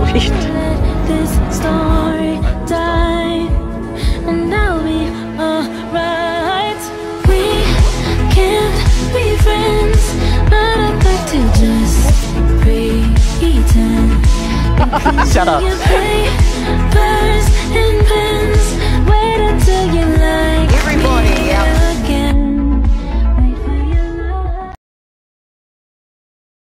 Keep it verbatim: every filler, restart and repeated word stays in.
sweet. This story die, and I'll be alright. We can't be friends, but I'd like to just pretend. Shut up. You play, play